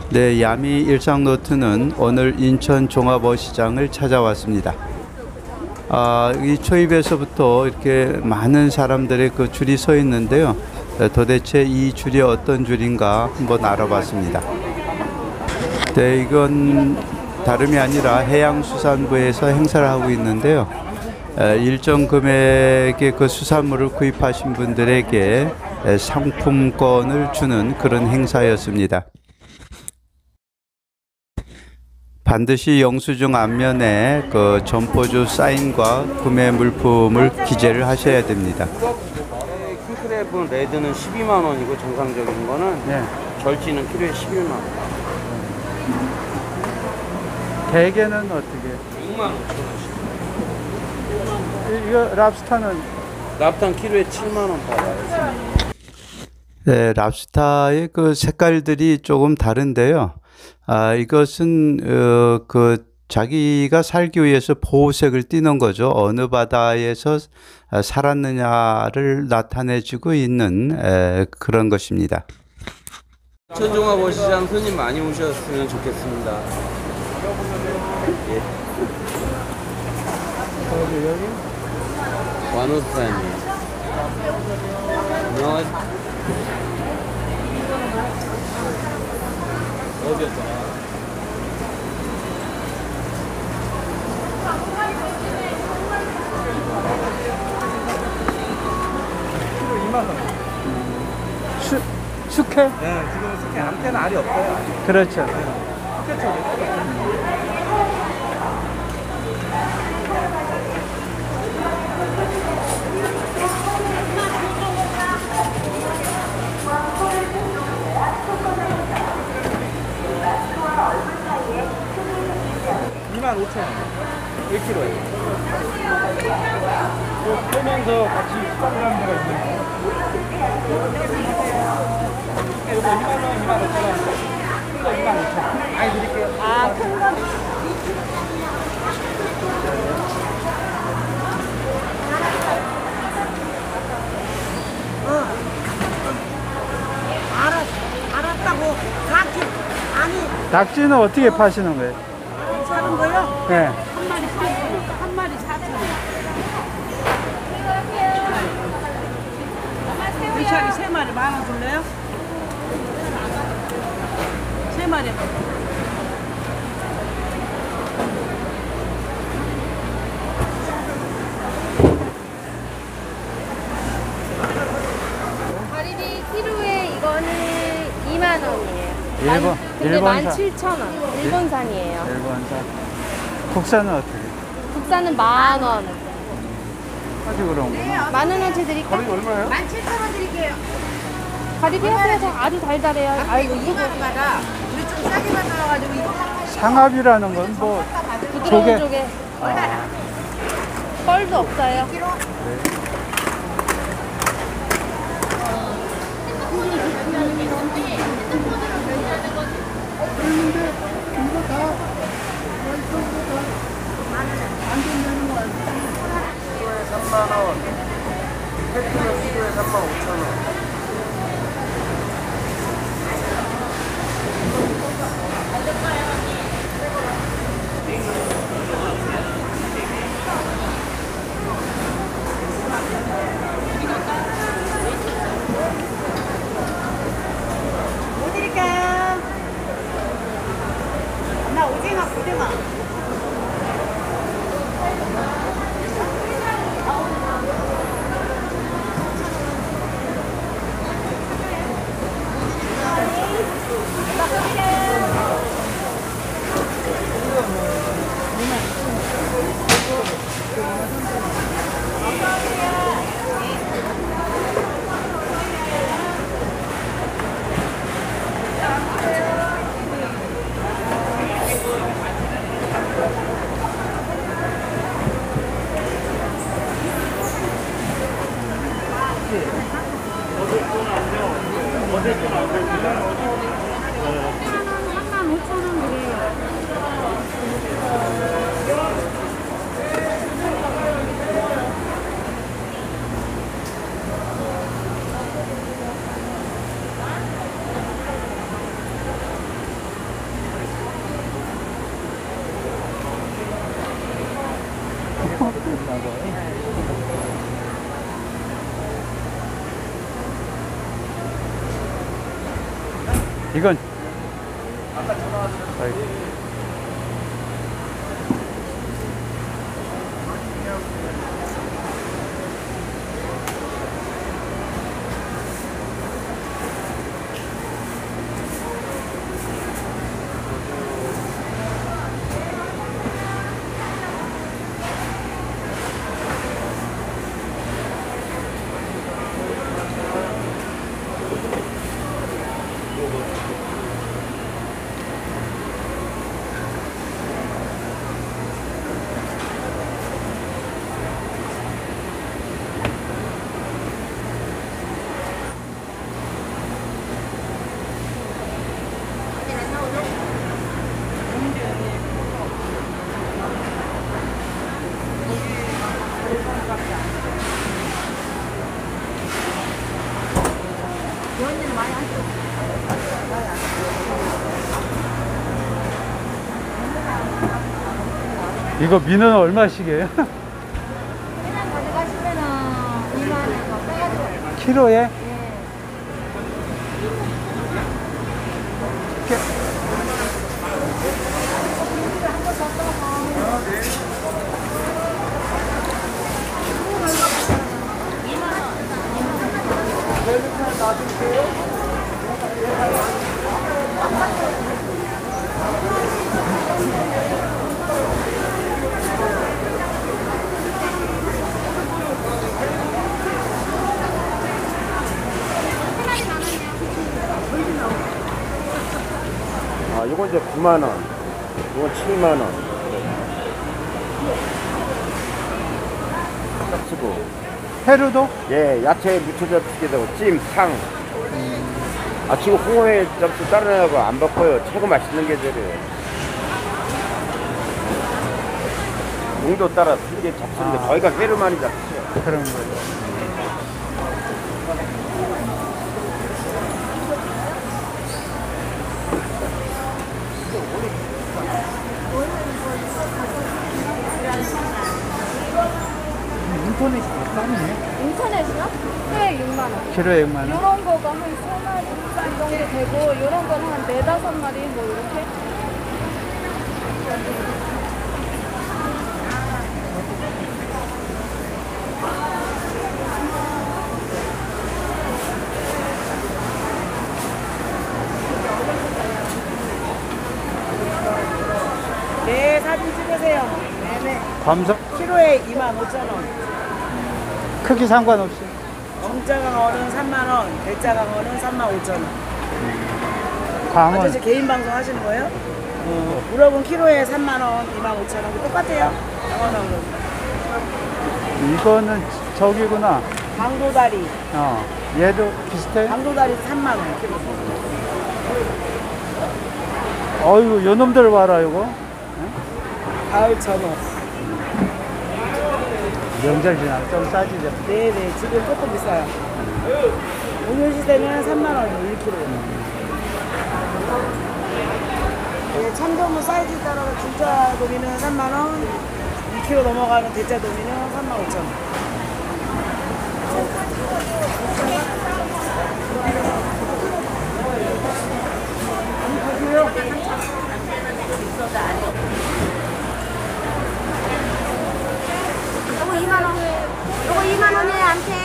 네, 야미 일상노트는 오늘 인천 종합어시장을 찾아왔습니다. 이 초입에서부터 이렇게 많은 사람들의 그 줄이 서 있는데요. 도대체 이 줄이 어떤 줄인가 한번 알아봤습니다. 네, 이건 다름이 아니라 해양수산부에서 행사를 하고 있는데요. 일정 금액의 그 수산물을 구입하신 분들에게 상품권을 주는 그런 행사였습니다. 반드시 영수증 앞면에 그 점포주 사인과 구매 물품을 기재를 하셔야 됩니다. 킹크랩은 레드는 12만 원이고 정상적인 거는 네. 절지는 키로에 11만 원. 대게는 어떻게? 6만 5천 원씩. 이거 랍스타는? 랍스타는 키로에 7만 원 받아요. 네, 랍스타의 그 색깔들이 조금 다른데요. 이것은 그 자기가 살기 위해서 보호색을 띠는 거죠. 어느 바다에서 살았느냐를 나타내주고 있는 그런 것입니다. 인천종합어시장 손님 많이 오셨으면 좋겠습니다. 예. 여기? 완호수산이에요. 안녕하세요. 어디였어? 숙회? 네, 지금 숙회 암태는 알이 없어요. 그렇죠. 숙회 쪽에. 25,000원 1kg에. 빼면서 같이 수박을 하는 데가 있네요. 이거 2만원, 25,000원. 큰 거 25,000원. 많이 드릴게요. 큰 거. 알았다고. 아니. 낙지는 어떻게 파시는 거예요? 사는 거요? 네. 한 마리 4,000원. 한 마리 4,000원. 미샤리 3마리 10,000원 줄래요? 3마리. 가리비 키로에 이거는 2만 원이에요. 근데 일본산. 17,000원. 일본산이에요. 일본산. 국산은 어떻게? 국산은 10,000원. 아주 그런구나. 10,000원어치 드릴까요? 가격이 얼마예요? 17,000원 드릴게요. 가리비 하세요. 아주 달달해요. 이거 2만 받아. 우리 좀 싸게 받아가지고 이거 상압이라는 건 뭐 부드러운 조개. 뻘도 없어요. 키로에 3만 원. 팩트는 키로에 35,000원. 뭐 드릴까요? 나 오징어, 고등어. 이건 이거 민어는 얼마씩이에요? 그냥 가져가시면은 2만 원 빼가지고. 키로에? 아, 이건 이제 9만 원. 이건 7만 원. 쓰고. 회로도? 예, 야채 무쳐져 쓰게 되고 찜, 탕. 아, 지금 홍어회 접수 다른 애하고 안 바꿔요. 최고 맛있는 게 저래요. 용도 따라 틀리게 잡수는데 저희가 회를 많이 잡수죠. 그런 거죠. 인터넷이 더 싸네. 인터넷이요? 키로에 6만 원. 키로에 6만 원. 이런 거가 한 3마리 정도 되고, 이런 거는 한 4, 5마리 뭐 이렇게. 네, 사진 찍으세요. 네네. 감사 키로에 25,000원. 크기 상관없이. 중짜강어는 3만원, 대짜강어는 35,000원. 광원. 아저씨 개인 방송 하시는 거예요? 우럭은 키로에 3만원, 25,000원. 똑같아요. 강어는 이거는 저기구나. 강도다리. 얘도 비슷해? 강도다리 3만원 키로. 어이구, 요 놈들 봐라, 이거. 가을 전어. 명절 지나 좀 싸지죠. 네네, 지금 조금 비싸요. 오늘 시세는 3만원이에요, 1kg. 네, 참돔은 사이즈 따라서 중짜 도미는 3만원, 2kg 넘어가는 대짜 도미는 35,000원. 요거 2만 원. 요거 2만 원에 안 돼.